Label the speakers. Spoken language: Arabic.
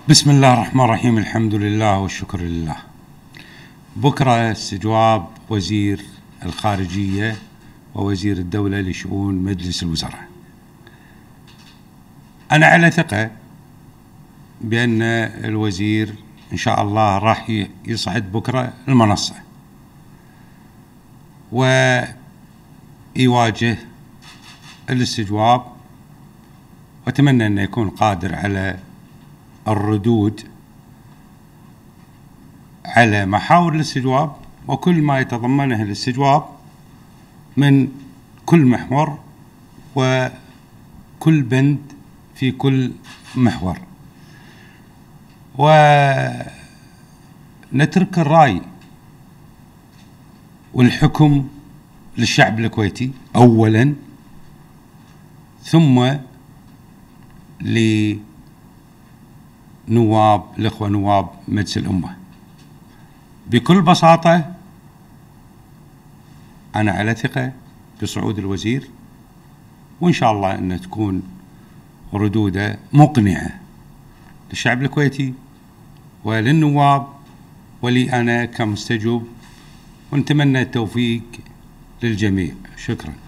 Speaker 1: بسم الله الرحمن الرحيم. الحمد لله والشكر لله. بكرة استجواب وزير الخارجية ووزير الدولة لشؤون مجلس الوزراء. أنا على ثقة بأن الوزير إن شاء الله راح يصعد بكرة المنصة ويواجه الاستجواب، وأتمنى أن يكون قادر على الردود على محاور الاستجواب وكل ما يتضمنه الاستجواب من كل محور وكل بند في كل محور، ونترك الرأي والحكم للشعب الكويتي أولا، ثم الإخوة نواب مجلس الأمة. بكل بساطة أنا على ثقة بصعود الوزير، وإن شاء الله أن تكون ردوده مقنعة للشعب الكويتي وللنواب ولي أنا كمستجوب، ونتمنى التوفيق للجميع. شكرا.